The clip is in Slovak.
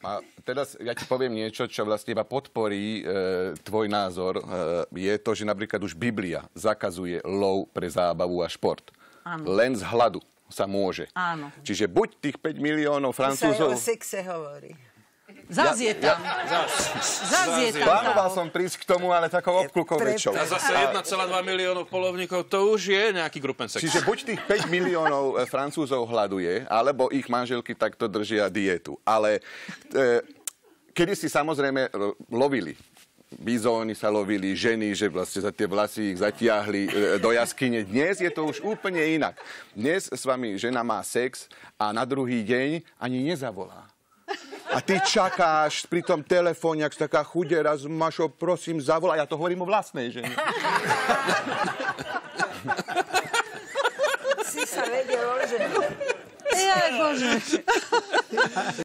A teraz ja ti poviem niečo, čo vlastne iba podporí tvoj názor. Je to, že napríklad už Biblia zakazuje lov pre zábavu a šport. Áno. Len z hladu sa môže. Áno. Čiže buď tých 5 miliónov Francúzov... To sa aj o sexe hovorí. Zas je tam. Zas je tam. Plánoval som prísť k tomu, ale takou obklukou väčšou. A zase 1,2 miliónov polovníkov, to už je nejaký grupensex. Čiže buď tých 5 miliónov Francúzov hľaduje, alebo ich manželky takto držia dietu. Ale kedy si samozrejme lovili. Bizóny sa lovili, ženy, že vlastne za tie vlasy ich zatiahli do jaskyne. Dnes je to už úplne inak. Dnes s vami žena má sex a na druhý deň ani nezavolá. A ty čakáš pri tom telefóne, ak si taká chudera, Mašo, prosím, zavolaj. Ja to hovorím o vlastnej žene. Si sa vedel, že... Jaj, Bože.